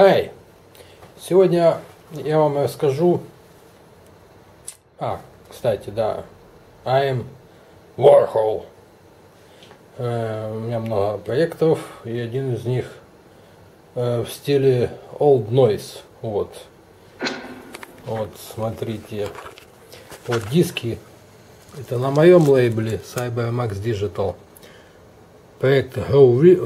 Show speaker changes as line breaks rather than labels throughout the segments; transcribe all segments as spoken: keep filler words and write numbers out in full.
Хай! Сегодня я вам расскажу... А, кстати, да. I'm Warhol. Э, у меня много проектов, и один из них э, в стиле Old Noise. Вот. Вот, смотрите. Вот диски. Это на моем лейбле Cybermax Digital. Проект Growlin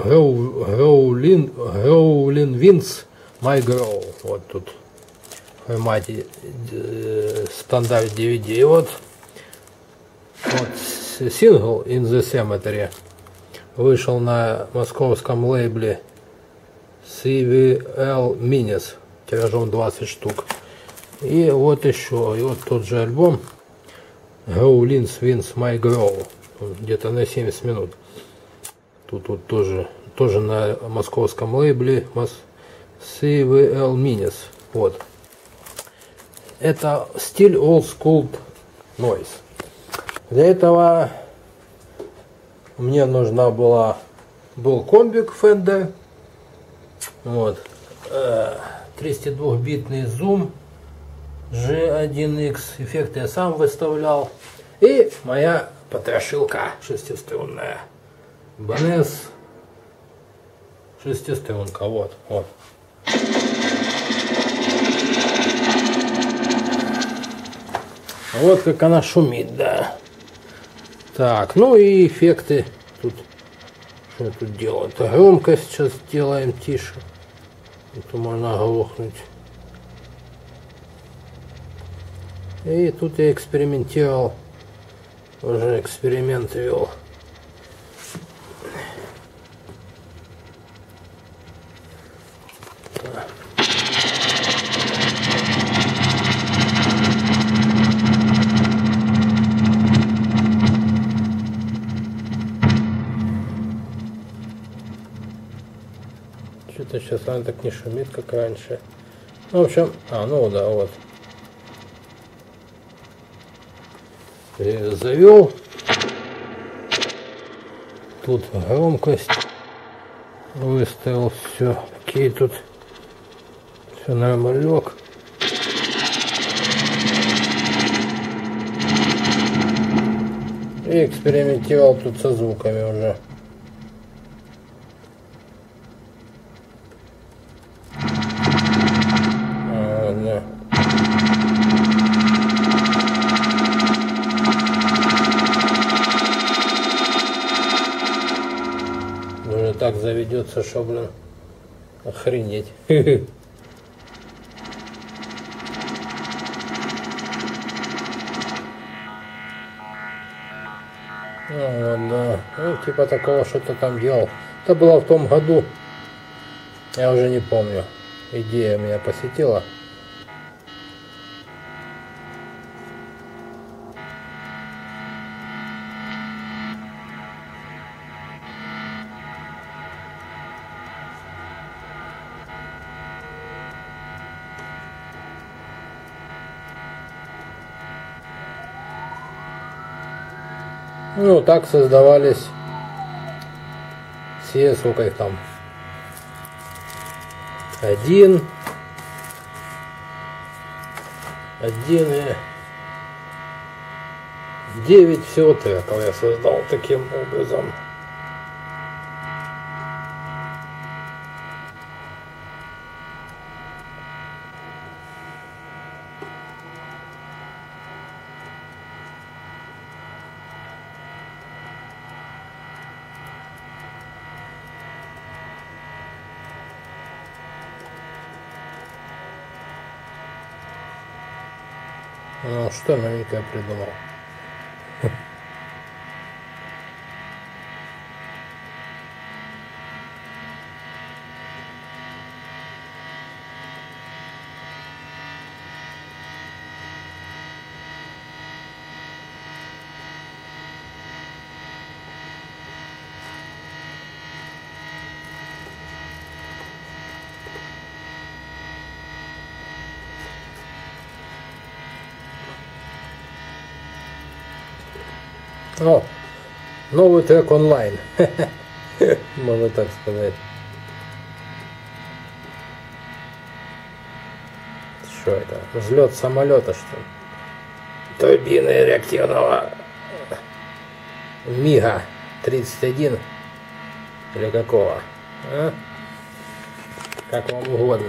Wins My Grow. Вот тут в формате э, стандарт ди ви ди. Вот, вот сингл In the Cemetery вышел на московском лейбле си ви эл Minis тиражом двадцать штук. И вот еще, и вот тот же альбом Growlin Wins My Grow, где-то на семьдесят минут. Тут вот тоже, тоже на московском лейбле си ви эл Minis. Вот. Это стиль Old School Noise. Для этого мне нужна была был комбик Fender. Вот. тридцатидвухбитный Zoom джи один икс. Эффекты я сам выставлял. И моя потрошилка шестиструнная. Банес шестиструнка. Вот, вот. Вот как она шумит, да. Так, ну и эффекты. Тут что тут делать? Громкость сейчас делаем тише. Это можно оглохнуть. И тут я экспериментировал. Уже эксперимент вел. Что-то сейчас она так не шумит, как раньше. Ну, в общем, а, ну да, вот. Я завел. Тут громкость выставил, все. Окей, тут все нормалек. И экспериментировал тут со звуками уже. Уже так заведется, что, блин, охренеть. Ну, вот, да. Ну, типа такого что-то там делал. Это было в том году. Я уже не помню. Идея меня посетила. Ну, так создавались все, сколько их там, один, один и девять всего треков я создал таким образом. Ну, что новенькое придумал. О, новый трек онлайн. Можно так сказать. Что это? Взлет самолета, что ли? Турбины реактивного Мига тридцать один или какого? А? Как вам угодно.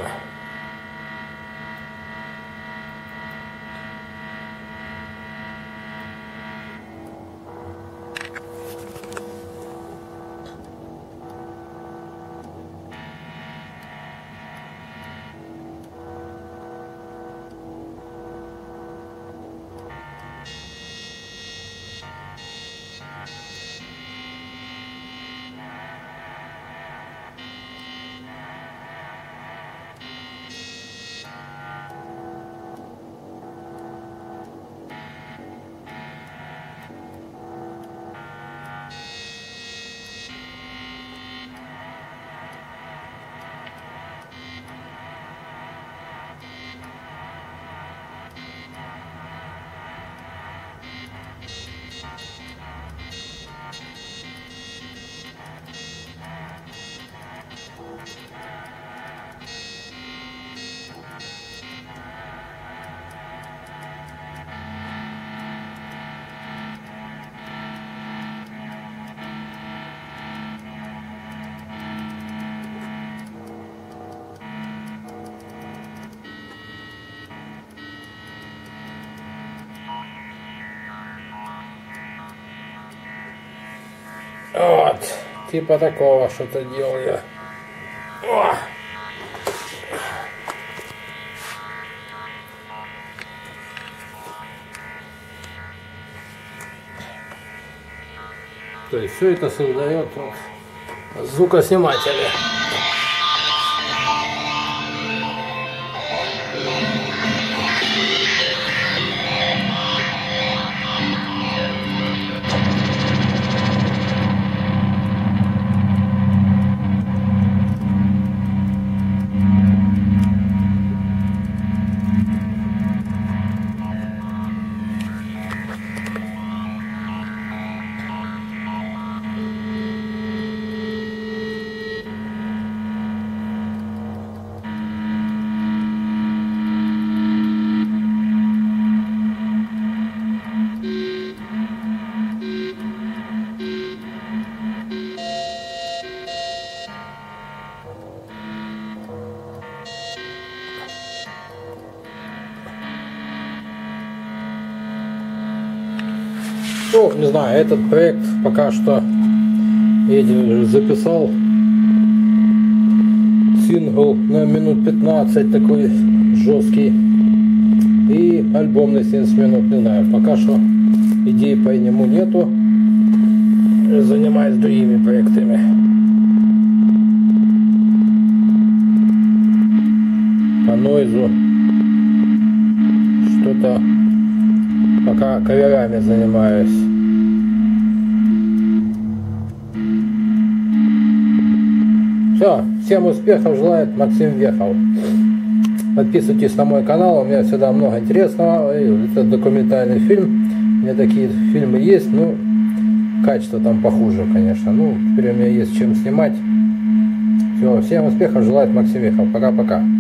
Вот, типа такого что-то делаю. О! То есть все это создает вот звукосниматели. Ну, не знаю, этот проект пока что я записал сингл на минут пятнадцать, такой жесткий, и альбом на семьдесят минут, не знаю, пока что идей по нему нету, занимаюсь другими проектами. По нойзу что-то пока каверами занимаюсь. Все, всем успехов желает Максим Вехов. Подписывайтесь на мой канал, у меня всегда много интересного. Это документальный фильм. У меня такие фильмы есть, ну, качество там похуже, конечно. Ну, теперь у меня есть чем снимать. Все, всем успехов желает Максим Вехов. Пока-пока.